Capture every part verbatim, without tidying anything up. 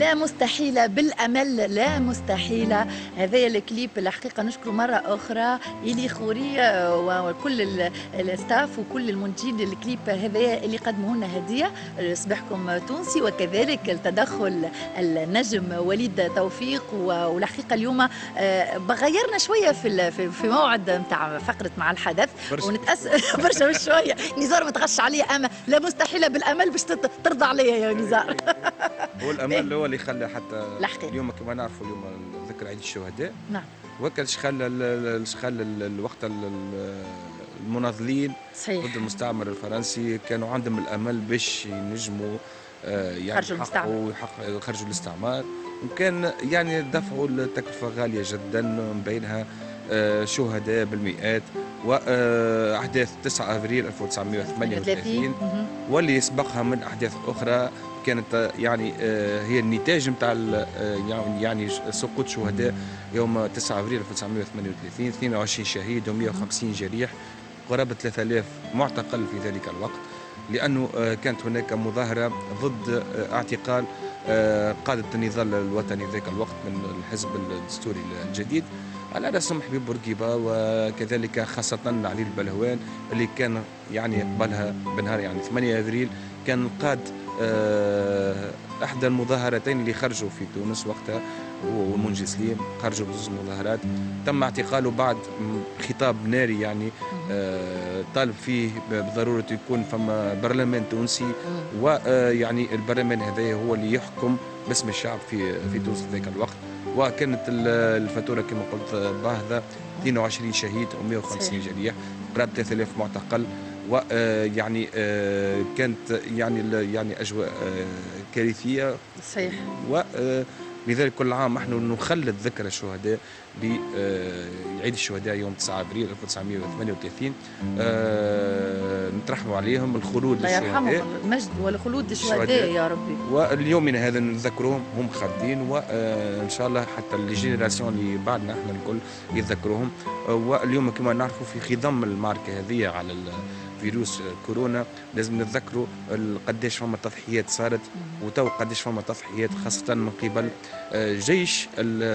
لا مستحيلة بالأمل، لا مستحيلة. هذا الكليب الحقيقة نشكره مرة أخرى إلي خوري وكل الستاف وكل المنتجين للكليب هذا اللي قدموا لنا هدية. صباحكم تونسي، وكذلك التدخل النجم وليد توفيق. والحقيقة اليوم غيرنا شوية في في موعد نتاع فقرة مع الحدث ونتأسف برشا شوية. نزار ما تغش عليا، أما لا مستحيلة بالأمل باش ترضى عليا يا نزار. هو الامل هو اللي خلى حتى الحقيقة. اليوم كما نعرفوا اليوم ذكرى عيد الشهداء. نعم. وكل شخل شخل الوقت المناضلين صحيح ضد المستعمر الفرنسي كانوا عندهم الامل باش ينجموا يعني يحققوا يحققوا خرجوا الاستعمار، وكان يعني دفعوا التكلفه غاليه جدا، من بينها شهداء بالمئات واحداث تسعة افريل ألف وتسعمئة وثمانية وثلاثين واللي يسبقها من احداث اخرى كانت يعني هي النتاج نتاع يعني يعني سقوط شهداء يوم تسعة افريل ألف وتسعمئة وثمانية وثلاثين، اثنين وعشرين شهيد ومئة وخمسين جريح، قرابه ثلاثة آلاف معتقل في ذلك الوقت، لانه كانت هناك مظاهره ضد اعتقال قاده النضال الوطني ذاك الوقت من الحزب الدستوري الجديد على رسم حبيب بورقيبه، وكذلك خاصه علي البلهوان اللي كان يعني قبلها بنهار يعني ثمانية افريل كان قاد احدى المظاهرتين اللي خرجوا في تونس وقتها، هو ومنجي سليم خرجوا بزوج مظاهرات، تم اعتقاله بعد خطاب ناري يعني طالب فيه بضروره يكون فما برلمان تونسي، ويعني البرلمان هذا هو اللي يحكم باسم الشعب في في تونس ذاك الوقت. وكانت الفاتوره كما قلت باهظه، اثنين وعشرين شهيد ومئة وخمسين جريح، قرابه ثلاثة آلاف معتقل، ويعني كانت يعني يعني اجواء كارثيه. صحيح. ولذلك كل عام نحن نخلد ذكرى الشهداء بعيد الشهداء يوم تسعة افريل ألف وتسعمئة وثمانية وثلاثين، نترحموا عليهم، الخلود للشهداء الله يرحمهم، المجد والخلود للشهداء يا ربي. واليومنا هذا نذكروهم هم خالدين، وان شاء الله حتى الجينيراسيون اللي بعدنا احنا الكل يتذكروهم. واليوم كما نعرفوا في خضم المعركه هذه على فيروس كورونا لازم نتذكروا قداش فما تضحيات صارت، وتو قداش فما تضحيات خاصه من قبل جيش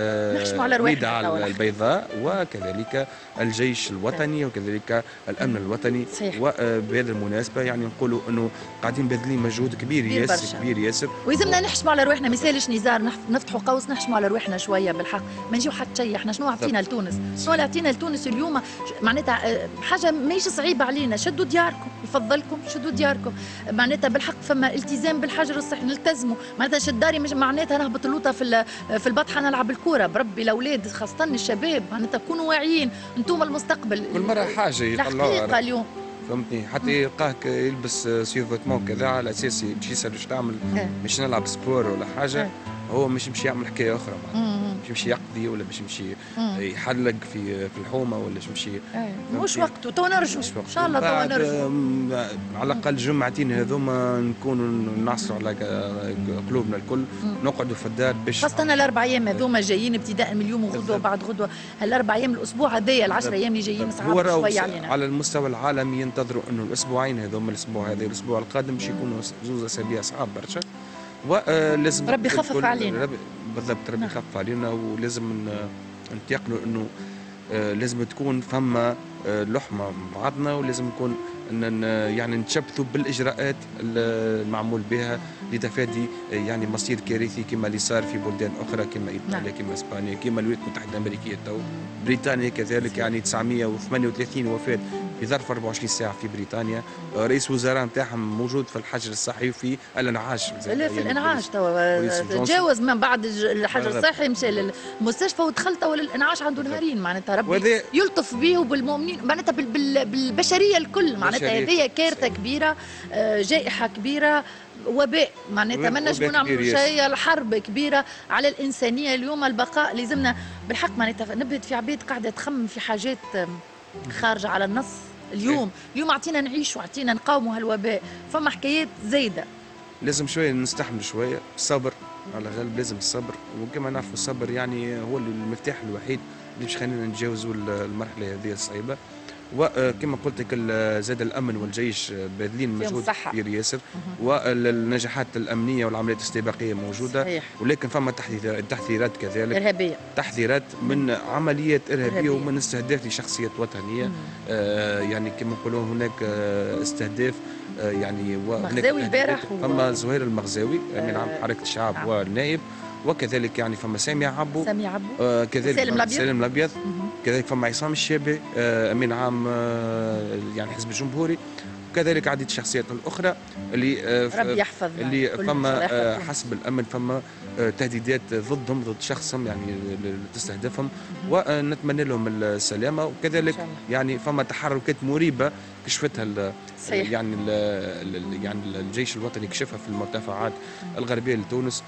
النداء البيضاء وكذلك الجيش الوطني وكذلك الامن الوطني. وبهذه المناسبه يعني نقولوا انه قاعدين باذلين مجهود كبير ياسر كبير ياسر، ويلزمنا نحشموا على رواحنا. مثالش نزار نفتحوا قوس نحشموا على رواحنا شويه بالحق، ما نجيو حتى شيء. احنا شنو عطينا لتونس؟ شنو اللي عطينا لتونس اليوم؟ معناتها حاجه ماهيش صعيبه علينا. شدوا دياركم يفضلكم، شدوا دياركم. معناتها بالحق فما التزام بالحجر الصحي، نلتزموا. معناتها شد داري معناتها نهبط اللوطه في في البطحه نلعب الكوره. بربي الاولاد خاصه الشباب معناتها كونوا واعيين، انتم المستقبل. كل مره حاجه يطلعوها اليوم فهمتني، حتى يلقاك يلبس سيفوتمون كذا على اساس باش يسال واش تعمل، باش نلعب سبور ولا حاجه، هو مش يمشي يعمل حكايه اخرى معناتها، باش يمشي يقضي ولا باش يمشي يحلق في في الحومه ولا باش يمشي. مش وقته، تو نرجعوا ان شاء الله. تو نرجعوا على الاقل جمعتين هذوما نكونوا نعصروا على قلوبنا الكل، نقعدوا في الدار باش خاصه الاربع ايام هذوما جايين ابتداء من اليوم وغدوه بعد غدوه. الاربع ايام الاسبوع هذايا العشر ايام اللي جايين صعب شويه علينا. على المستوى العالمي ينتظروا انه الاسبوعين هذوما، الاسبوع هذا الاسبوع القادم باش يكونوا زوز اسابيع صعاب برشا، ولازم ربي يخفف علينا. ربي بالضبط ربي يخفف علينا، ولازم نتيقنوا انه لازم تكون فما لحمه بعضنا، ولازم نكون يعني نتشبثوا بالاجراءات المعمول بها لتفادي يعني مصير كارثي كما اللي صار في بلدان اخرى كما ايطاليا كما اسبانيا كما الولايات المتحده الامريكيه تو، بريطانيا كذلك يعني تسعمئة وثمانية وثلاثين وفاه في ظرف أربعة وعشرين ساعه في بريطانيا. رئيس وزراء نتاعهم موجود في الحجر الصحي وفي الانعاش. لا في الانعاش توا تجاوز من بعد الحجر الصحي مشى للمستشفى ودخل توا للانعاش عنده نهارين. معناتها ربي يلطف به وبالمؤمنين معناتها بالبشريه الكل. معناتها هذه كارثه كبيره، جائحه كبيره، وباء. معناتها ما نجموا نعملوا شيء. الحرب كبيره على الانسانيه اليوم. البقاء لازمنا بالحق. معناتها نبهت في عباد قاعده تخمم في حاجات خارجه على النص. اليوم اليوم عطينا نعيش وعطينا نقاوموا هالوباء. فما حكايات زايده، لازم شويه نستحمل شويه الصبر على غالب. لازم الصبر، وكما نعرفوا الصبر يعني هو المفتاح الوحيد اللي باش خلينا نتجاوزوا المرحله هذه الصعيبه. وكما قلت لك زاد الامن والجيش باذلين مجهود كبير ياسر، والنجاحات الامنيه والعمليات الاستباقيه موجوده. صحيح. ولكن فما تحذيرات كذلك ارهابيه، تحذيرات من عمليات ارهابيه, إرهابية. ومن استهداف لشخصيات وطنيه. آه يعني كما نقولوا هناك استهداف آه يعني مغزاوي البارح، فما زهير المغزاوي من عام حركه الشعب نعم. والنائب، وكذلك يعني فما سامي عبو سامي عبو آه كذلك سالم الابيض سالم الابيض كذلك فما عصام الشابي آه امين عام آه يعني الحزب الجمهوري، وكذلك عديد الشخصيات الاخرى اللي آه ربي يحفظ اللي فما آه حسب الامن فما آه تهديدات ضدهم ضد شخصهم يعني تستهدفهم، ونتمنى لهم السلامه. وكذلك يعني فما تحركات مريبه كشفتها صحيح. يعني ال يعني الجيش الوطني كشفها في المرتفعات الغربيه لتونس،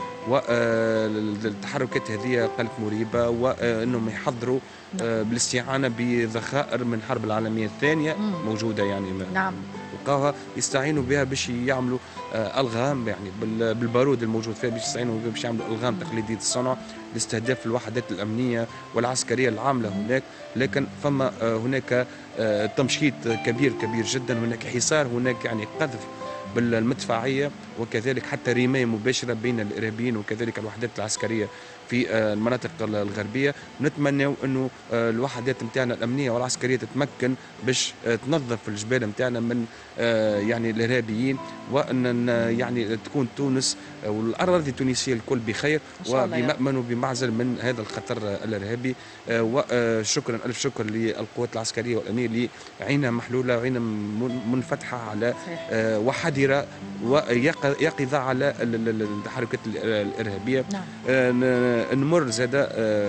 والتحركات هذه قالت مريبه، وانهم يحضروا بالاستعانه بذخائر من الحرب العالميه الثانيه موجوده يعني نعم لقاوها يستعينوا بها باش يعملوا الغام يعني بالبارود الموجود فيها، باش يستعينوا بها باش يعملوا الغام تقليديه الصنع لاستهداف الوحدات الامنيه والعسكريه العامله هناك. لكن فما هناك تمشيط كبير كبير جدا، هناك حصار، هناك يعني قذف بالمدفعيه، وكذلك حتى رمايه مباشره بين الارهابيين وكذلك الوحدات العسكريه في المناطق الغربيه. نتمنى انه الوحدات نتاعنا الامنيه والعسكريه تتمكن باش تنظف الجبال نتاعنا من يعني الارهابيين، وان يعني تكون تونس والاراضي التونسيه الكل بخير وبمأمن وبمعزل من هذا الخطر الارهابي. وشكرا الف شكر للقوات العسكريه والامنيه اللي عينها محلوله وعينها منفتحه على وحذره ويقظه على التحركات الارهابيه. نعم. نمر زاده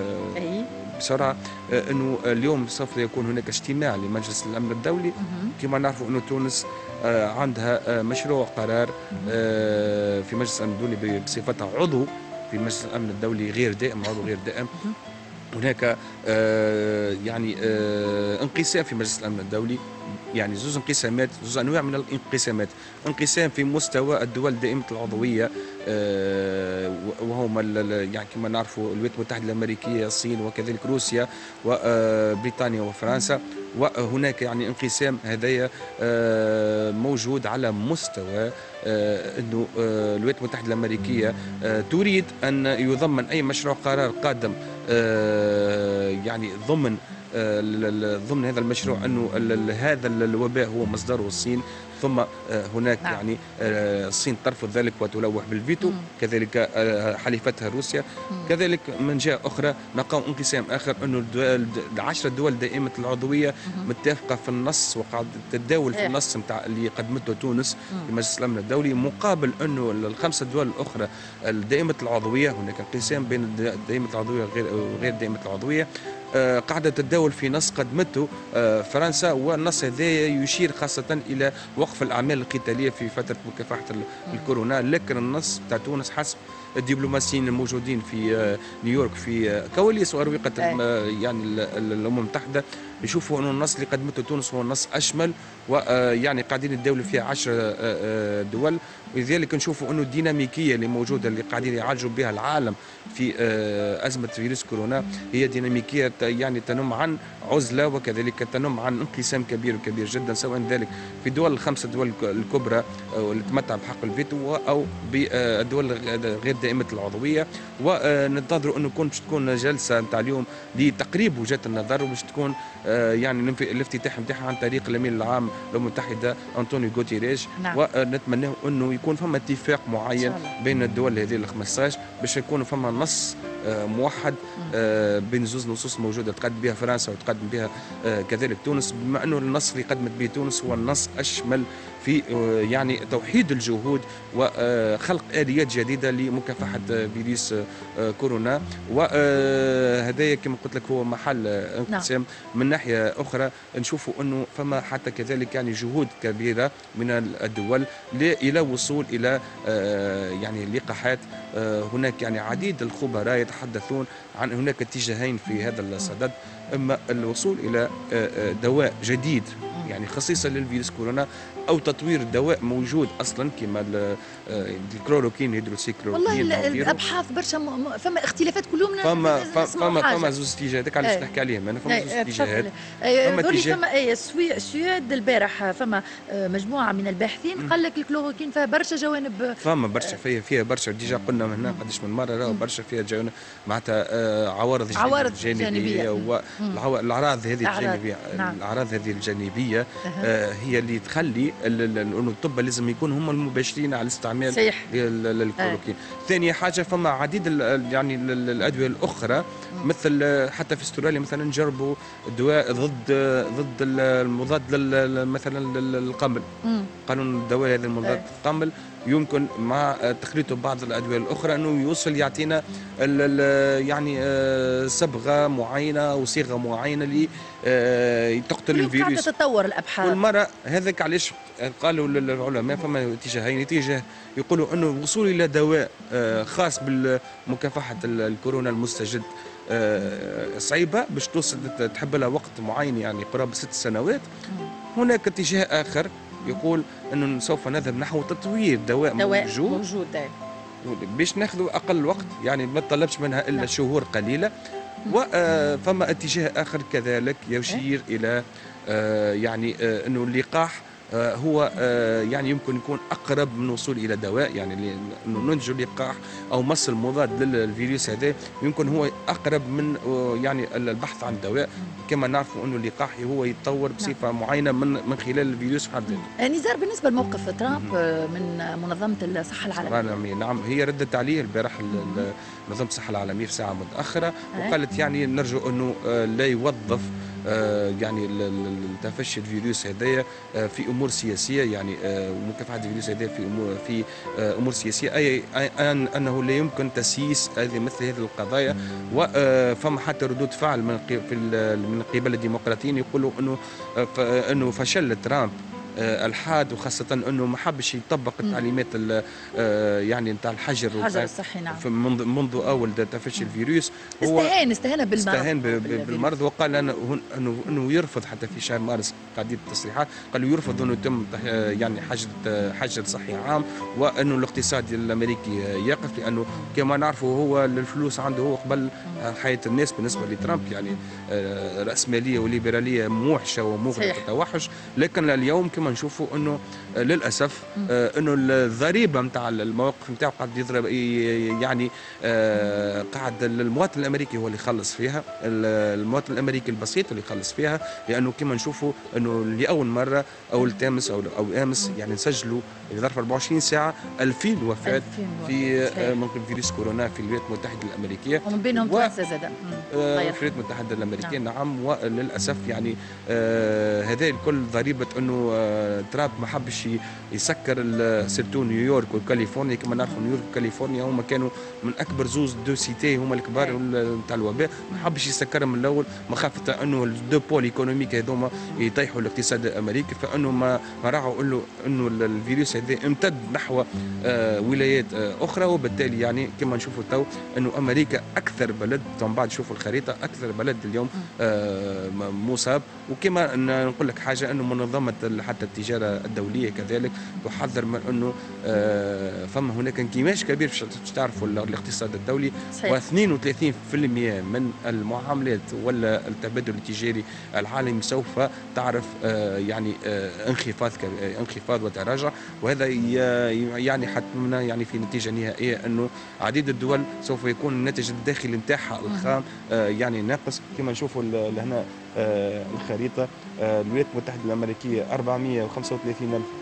بسرعه انه اليوم سوف يكون هناك اجتماع لمجلس الامن الدولي. كما نعرفوا انه تونس عندها مشروع قرار في مجلس الامن الدولي بصفتها عضو في مجلس الامن الدولي غير دائم، عضو غير دائم. هناك يعني انقسام في مجلس الامن الدولي، يعني زوز انقسامات، زوز انواع من الانقسامات. انقسام في مستوى الدول دائمه العضويه وهما يعني كما نعرفوا الولايات المتحده الامريكيه، الصين، وكذلك روسيا وبريطانيا وفرنسا. وهناك يعني انقسام هذايا موجود على مستوى انه الولايات المتحده الامريكيه تريد ان يضمن اي مشروع قرار قادم يعني ضمن ضمن هذا المشروع انه هذا الوباء هو مصدره الصين، ثم هناك نعم. يعني الصين ترفض ذلك وتلوح بالفيتو، مم. كذلك حليفتها روسيا. مم. كذلك من جهه اخرى نلقاو انقسام اخر انه العشر دول دائمه العضويه مم. متفقه في النص وقاعده تتداول في النص نتاع اللي قدمته تونس في مجلس الامن الدولي، مقابل انه الخمسه دول الاخرى الدائمه العضويه هناك انقسام بين دائمه العضويه وغير دائمه العضويه. آه قاعدة تتداول في نص قدمته آه فرنسا، والنص هذا يشير خاصة إلى وقف الأعمال القتالية في فترة مكافحة الكورونا. لكن النص تاع تونس حسب الدبلوماسيين الموجودين في آه نيويورك في آه كواليس وأروقة يعني الأمم المتحدة يشوفوا أنه النص اللي قدمته تونس هو نص أشمل، ويعني قاعدين يتداولوا فيها عشر دول. ولذلك نشوفوا أنه الديناميكية اللي موجودة اللي قاعدين يعالجوا بها العالم في أزمة فيروس كورونا هي ديناميكية يعني تنم عن عزلة، وكذلك تنم عن انقسام كبير وكبير جدا، سواء ذلك في دول الخمسة دول الكبرى واللي تمتع بحق الفيتو أو بالدول غير دائمة العضوية. وننتظروا أنه تكون باش تكون جلسة نتاع اليوم لتقريب وجهات النظر، وباش تكون يعني الافتتاح نتاعها عن طريق الامين العام للامم المتحده انطونيو غوتيريش. نعم. ونتمنى انه يكون فما اتفاق معين بين الدول هذه ال خمسطاش باش يكون فما نص موحد بين زوز نصوص موجوده تقدم بها فرنسا وتقدم بها كذلك تونس، بما انه النص اللي قدمت به تونس هو النص اشمل في يعني توحيد الجهود وخلق آليات جديدة لمكافحة فيروس كورونا. وهذايا كما قلت لك هو محل انقسام. من ناحية أخرى نشوفوا أنه فما حتى كذلك يعني جهود كبيرة من الدول إلى وصول إلى يعني لقاحات. هناك يعني عديد الخبراء يتحدثون عن هناك اتجاهين في هذا الصدد، اما الوصول الى دواء جديد يعني خصيصا للفيروس كورونا، او تطوير دواء موجود اصلا كما الكلوروكين هيدروسيكلوروكين. والله الابحاث برشا م... فما اختلافات كلهم. فما فما فما زوج اتجاهات هذاك علاش نحكي عليهم انا. فما زوج اتجاهات. فما اتجاه فما اي السويد البارح فما مجموعه من الباحثين قال لك الكلوروكين فيها برشا جوانب. فما برشا فيها فيها برشا ديجا قلنا من هنا قداش من مره راهو برشا فيها جوانب معناتها عوارض عوارض جانبيه والاعراض هذه الجانبيه. نعم. الاعراض هذه الجانبيه آه هي اللي تخلي انه الطب لازم يكونوا هم المباشرين على استعمال الكلوروكين. آه. ثاني حاجه فما عديد يعني الادويه الاخرى مثل حتى في استراليا مثلا جربوا دواء ضد ضد المضاد مثلا للقمل. قانون الدواء هذا المضاد للقمل يمكن مع تخليطه ببعض الادويه الاخرى انه يوصل يعطينا يعني صبغه معينه او صيغه معينه اللي تقتل الفيروس. قاعده تتطور الابحاث كل مره. هذاك علاش قالوا العلماء فما اتجاهين، اتجاه يقولوا انه الوصول الى دواء خاص بمكافحه الكورونا المستجد صعيبه باش توصل تحب لها وقت معين يعني قرابه ست سنوات. هناك اتجاه اخر يقول انه سوف نذهب نحو تطوير دواء, دواء موجود موجود باش ناخذوا اقل وقت يعني ما تطلبش منها الا شهور قليله. وفما اتجاه اخر كذلك يشير الى يعني انه اللقاح هو يعني يمكن يكون اقرب من الوصول الى دواء، يعني انه ننتج لقاح او مصل مضاد للفيروس هذا يمكن هو اقرب من يعني البحث عن دواء. كما نعرفوا انه اللقاح هو يتطور بصفه معينه من من خلال الفيروس في حد ذاته. نزار بالنسبه لموقف ترامب من منظمه الصحه العالميه. نعم هي ردت عليه البارح منظمه الصحه العالميه في ساعه متاخره وقالت يعني نرجو انه لا يوظف يعني تفشي الفيروس هذايا في امور سياسيه، يعني مكافحه الفيروس هذايا في امور في امور سياسيه، اي انه لا يمكن تسييس هذه مثل هذه القضايا. وفما حتى ردود فعل من من قبل الديمقراطيين يقولوا انه انه فشل ترامب الحاد، وخاصة انه ما حبش يطبق التعليمات يعني نتاع الحجر الحجر الصحي. نعم. منذ منذ اول تفشي الفيروس هو استهان استهان بالمرض استهان بالمرض وقال انه انه يرفض حتى في شهر مارس قاعدين التصريحات قال يرفض انه يتم يعني حجر حجر صحي عام، وانه الاقتصاد الامريكي يقف، لانه كما نعرفوا هو الفلوس عنده هو قبل حياة الناس. بالنسبة لترامب يعني رأسمالية وليبرالية موحشة ومغرقة توحش، لكن اليوم كما نشوفوا انه للاسف انه الضريبه نتاع المواقف نتاعو قاعد يضرب يعني قاعد المواطن الامريكي هو اللي يخلص فيها، المواطن الامريكي البسيط اللي يخلص فيها، لانه كما نشوفوا انه لاول مره او التامس او او امس يعني نسجلوا في ظرف أربعة وعشرين ساعه ألفين وفاه في من فيروس كورونا في الولايات المتحده الامريكيه، ومن بينهم تونس زاد في الولايات المتحده الامريكيه. نعم, نعم. وللاسف يعني آه هذا الكل ضريبه انه آه ترامب ما حبش يسكر سيرتو نيويورك وكاليفورنيا. كما نعرفوا نيويورك وكاليفورنيا هما كانوا من اكبر زوز دو سيتي هما الكبار نتاع الوباء، ما حبش يسكرهم من الاول مخافه انه الدو بول ايكونوميك هذوما يطيحوا الاقتصاد الامريكي، فانه ما ما راعوا انه انه الفيروس هذا امتد نحو آه ولايات آه اخرى، وبالتالي يعني كما نشوفوا تو انه امريكا اكثر بلد من بعد شوفوا الخريطه اكثر بلد اليوم آه مصاب. وكما نقول لك حاجه انه منظمه حتى التجاره الدوليه كذلك تحذر من انه آه فما هناك انكماش كبير باش تعرفوا الاقتصاد الدولي، واثنين وثلاثين بالمئة من المعاملات ولا التبادل التجاري العالمي سوف تعرف آه يعني آه انخفاض انخفاض وتراجع، وهذا يعني حتمنا يعني في نتيجه نهائيه انه عديد الدول سوف يكون الناتج الداخلي نتاعها الخام آه يعني ناقص. كما نشوفوا لهنا آه الخريطه آه الولايات المتحده الامريكيه أربعمئة وخمسة وثلاثين ألف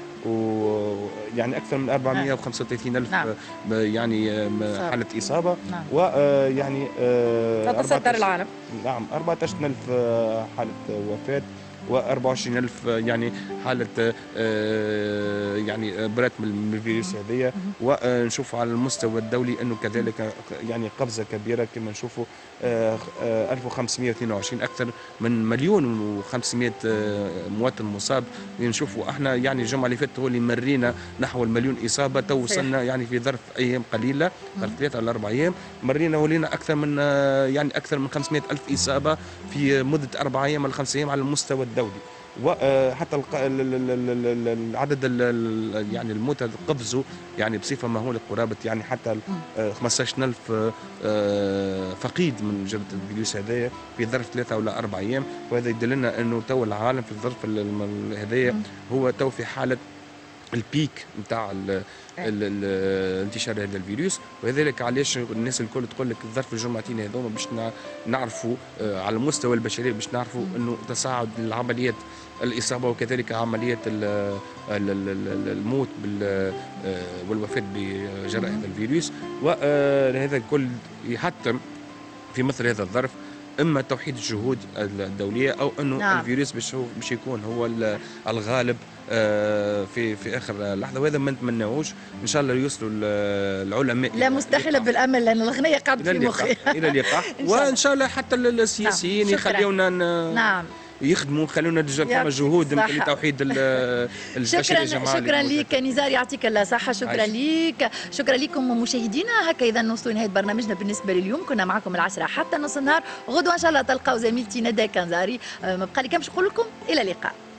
ويعني اكثر من أربعمئة وخمسة وثلاثين ألف نعم. يعني حاله اصابه نعم. ويعني تتصدر العالم نعم أربعة عشر ألف حاله وفاه وأربعة وعشرين ألف يعني حاله يعني برات من الفيروس هذايا. ونشوفوا على المستوى الدولي انه كذلك يعني قفزه كبيره كما نشوفوا ألف وخمسمائة واثنين وعشرين اكثر من مليون وخمسمائة مواطن مصاب. نشوفوا احنا يعني الجمعه اللي فاتت هو اللي مرينا نحو المليون اصابه، تو وصلنا يعني في ظرف ايام قليله، ظرف ثلاثه ولا اربع ايام مرينا ولينا اكثر من يعني اكثر من خمسمائة الف اصابه في مده اربع ايام ولا خمس ايام على المستوى الدولي. وحتى العدد يعني الموتى قفزوا يعني بصفه مهوله قرابه يعني حتى خمسة عشر ألف فقيد من جبهه الفيروس هذايا في ظرف ثلاثه ولا اربع ايام. وهذا يدلنا انه تو العالم في الظرف هذايا هو تو في حاله البيك نتاع انتشار هذا الفيروس. وذلك علاش الناس الكل تقول لك الظرف الجمعتين هذوما باش نعرفوا على المستوى البشري باش نعرفوا انه تصاعد العمليات الاصابه وكذلك عمليه الموت والوفاه بجراء هذا الفيروس. وهذا الكل يحتم في مثل هذا الظرف اما توحيد الجهود الدوليه او انه نعم. الفيروس باش باش يكون هو الغالب في في اخر لحظه، وهذا ما نتمناهوش. ان شاء الله يوصلوا العلماء لا مستحيله بالامل لان الغنيه قاعده في مخي الى اللقاح وان شاء الله حتى السياسيين نعم. يخليونا نعم يخدموا خلونا فما جهود لتوحيد البشريه جماعه. شكرا لك نزار، يعطيك الله صحه. شكرا لك، شكرا لكم مشاهدينا. هكا اذا نوصلوا لنهايه برنامجنا بالنسبه لليوم. كنا معكم العشرة حتى نص النهار. غدوه ان شاء الله تلقاو زميلتي ندى كنزاري. ما بقى لي كان باش نقول لكم الى اللقاء.